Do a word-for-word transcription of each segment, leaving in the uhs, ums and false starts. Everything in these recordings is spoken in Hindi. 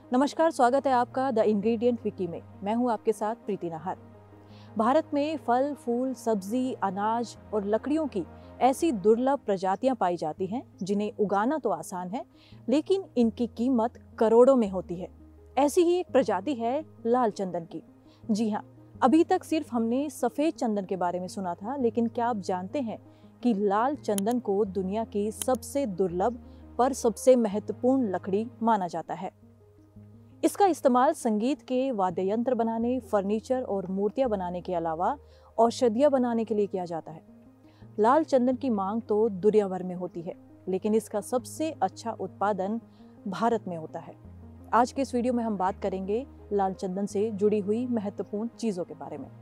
नमस्कार, स्वागत है आपका द इंग्रेडिएंट विकी में। मैं हूं आपके साथ प्रीति नाहर। भारत में फल, फूल, सब्जी, अनाज और लकड़ियों की ऐसी दुर्लभ प्रजातियां पाई जाती हैं जिन्हें उगाना तो आसान है, लेकिन इनकी कीमत करोड़ों में होती है। ऐसी ही एक प्रजाति है लाल चंदन की। जी हाँ, अभी तक सिर्फ हमने सफ़ेद चंदन के बारे में सुना था, लेकिन क्या आप जानते हैं कि लाल चंदन को दुनिया की सबसे दुर्लभ पर सबसे महत्वपूर्ण लकड़ी माना जाता है। इसका इस्तेमाल संगीत के वाद्य यंत्र बनाने, फर्नीचर और मूर्तियां बनाने के अलावा औषधियां बनाने के लिए किया जाता है। लाल चंदन की मांग तो दुनिया भर में होती है, लेकिन इसका सबसे अच्छा उत्पादन भारत में होता है। आज के इस वीडियो में हम बात करेंगे लाल चंदन से जुड़ी हुई महत्वपूर्ण चीजों के बारे में।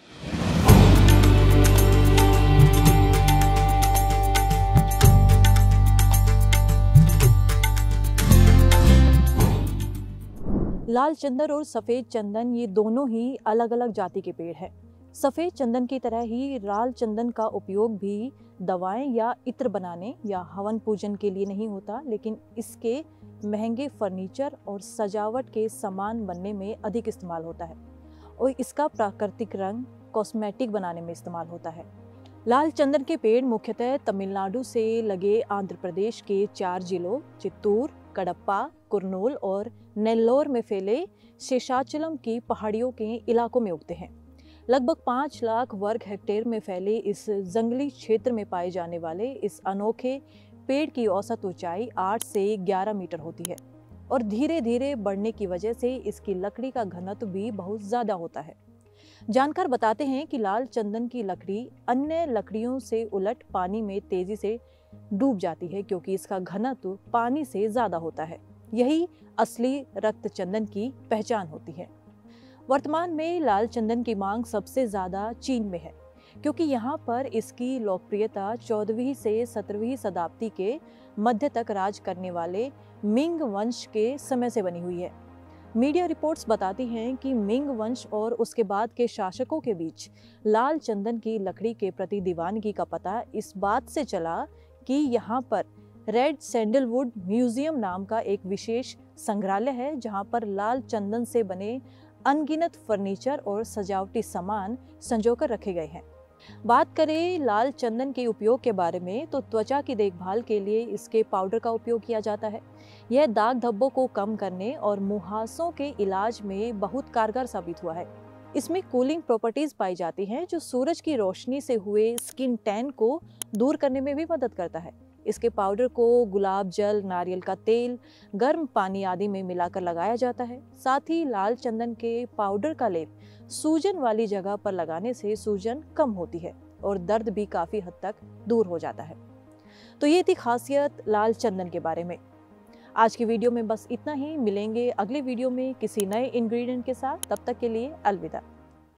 लाल चंदन और सफ़ेद चंदन ये दोनों ही अलग अलग जाति के पेड़ हैं। सफ़ेद चंदन की तरह ही लाल चंदन का उपयोग भी दवाएं या इत्र बनाने या हवन पूजन के लिए नहीं होता, लेकिन इसके महंगे फर्नीचर और सजावट के सामान बनने में अधिक इस्तेमाल होता है और इसका प्राकृतिक रंग कॉस्मेटिक बनाने में इस्तेमाल होता है। लाल चंदन के पेड़ मुख्यतः तमिलनाडु से लगे आंध्र प्रदेश के चार जिलों चित्तूर, कडप्पा, कुर्नूल और नेल्लोर में फैले शेषाचलम की पहाड़ियों के इलाकों में उगते हैं। लगभग पाँच लाख वर्ग हेक्टेयर में फैले इस जंगली क्षेत्र में पाए जाने वाले इस अनोखे पेड़ की औसत ऊंचाई आठ से ग्यारह मीटर होती है और धीरे धीरे बढ़ने की वजह से इसकी लकड़ी का घनत्व भी बहुत ज़्यादा होता है। जानकार बताते हैं कि लाल चंदन की लकड़ी अन्य लकड़ियों से उलट पानी में तेजी से डूब जाती है, क्योंकि इसका घनत्व पानी से ज़्यादा होता है। यही असली रक्त चंदन की पहचान होती है। वर्तमान में लाल चंदन की मांग सबसे ज़्यादा चीन में है, क्योंकि यहाँ पर इसकी लोकप्रियता चौदहवीं से सत्रहवीं शताब्दी के मध्य तक राज करने वाले मिंग वंश के समय से बनी हुई है। मीडिया रिपोर्ट्स बताती हैं कि मिंग वंश और उसके बाद के शासकों के बीच लाल चंदन की लकड़ी के प्रति दीवानगी का पता इस बात से चला कि यहाँ पर रेड सैंडलवुड म्यूजियम नाम का एक विशेष संग्रहालय है, जहाँ पर लाल चंदन से बने अनगिनत फर्नीचर और सजावटी सामान संजोकर रखे गए हैं। बात करें लाल चंदन के उपयोग के बारे में, तो त्वचा की देखभाल के लिए इसके पाउडर का उपयोग किया जाता है। यह दाग धब्बों को कम करने और मुहासों के इलाज में बहुत कारगर साबित हुआ है। इसमें कूलिंग प्रॉपर्टीज पाई जाती हैं, जो सूरज की रोशनी से हुए स्किन टैन को दूर करने में भी मदद करता है। इसके पाउडर को गुलाब जल, नारियल का तेल, गर्म पानी आदि में मिलाकर लगाया जाता है। साथ ही लाल चंदन के पाउडर का लेप सूजन वाली जगह पर लगाने से सूजन कम होती है और दर्द भी काफ़ी हद तक दूर हो जाता है। तो ये थी खासियत लाल चंदन के बारे में। आज की वीडियो में बस इतना ही। मिलेंगे अगले वीडियो में किसी नए इंग्रेडिएंट के साथ। तब तक के लिए अलविदा।